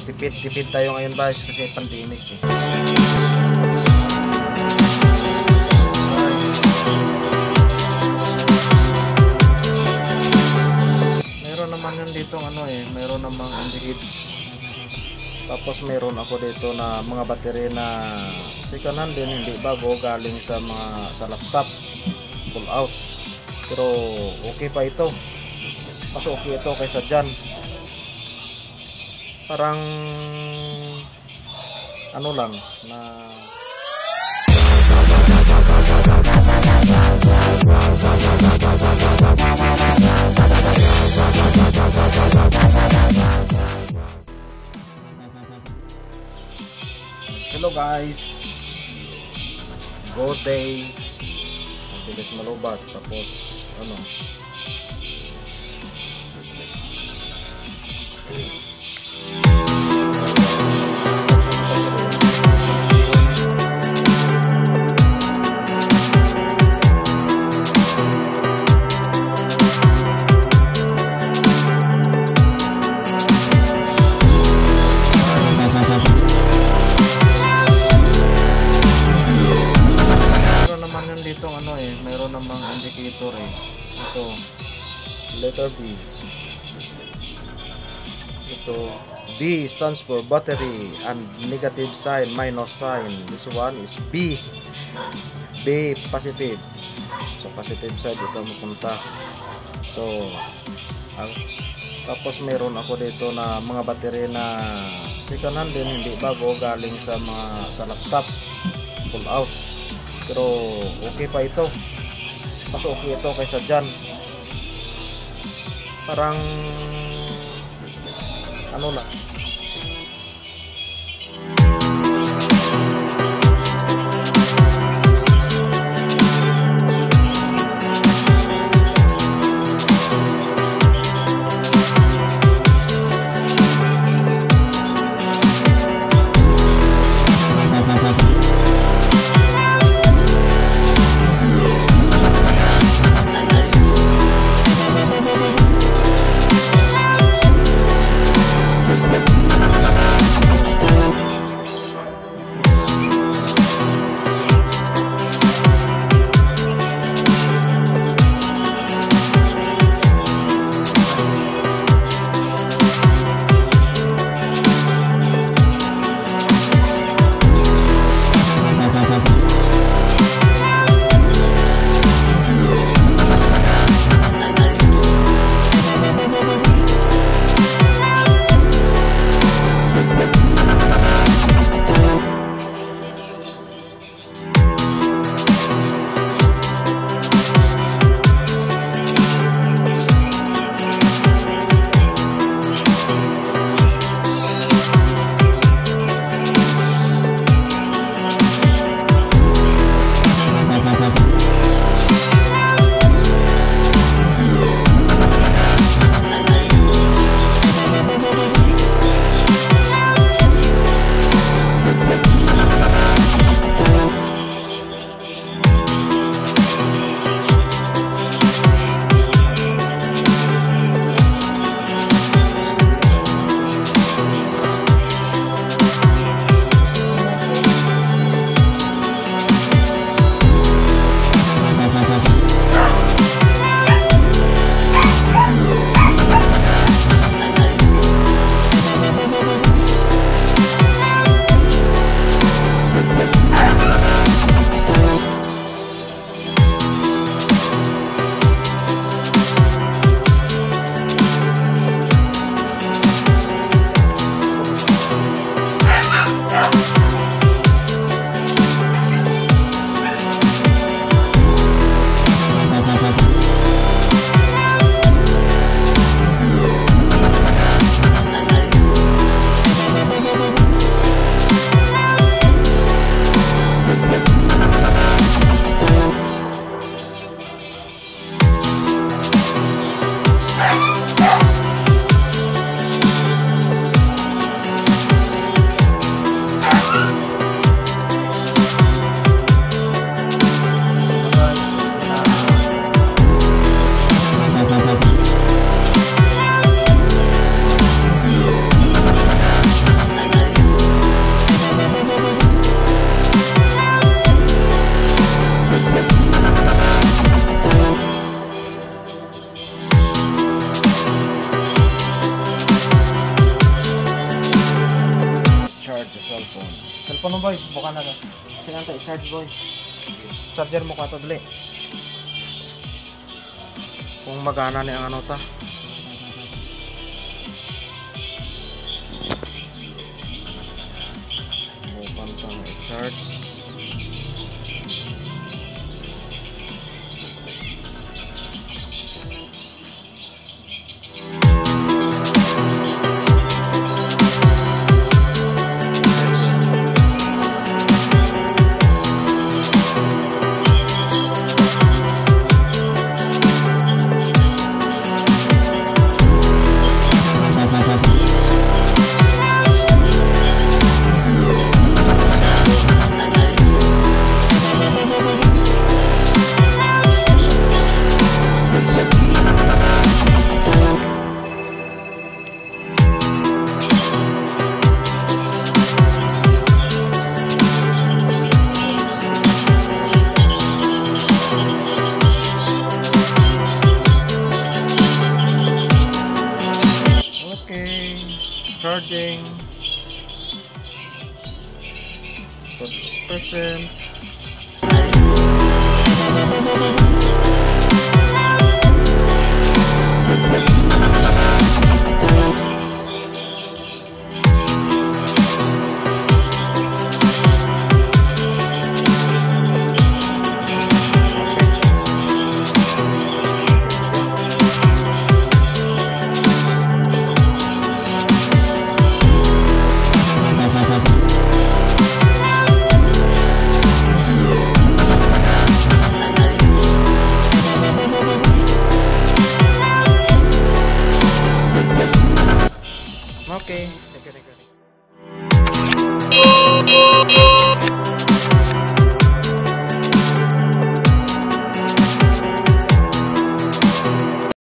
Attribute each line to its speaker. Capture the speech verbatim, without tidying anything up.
Speaker 1: tipid-tipid tayo ngayon guys kasi pandemic eh. Meron naman yun dito ano eh, meron namang indicates. Tapos meron ako dito na mga battery na second hand din, hindi bago, galing sa mga sa laptop, pull out. Pero okay pa ito. Mas okay ito kaysa dyan. Parang ano lang na hello guys, good day. Ang bilis malubat. Tapos ano, dito ano eh, meron namang indicator eh. Ito, letter B. Ito, B stands for battery and negative sign, minus sign. This one is B. B positive. So positive side ito mapunta. So, ang, tapos meron ako dito na mga battery na second hand din, hindi bago, galing sa mga sa laptop, pull out. Pero okay pa ito. Mas okay ito kaysa dyan. Parang ano lang.
Speaker 2: We'll be right back.
Speaker 1: Puno boy, buka na to. Sige to, i-charge boy. Charger mo ka to dali. Kung magana ni ang ano ta. Bukan tang i-charge. Charging forty percent. Okay, thank you, thank you.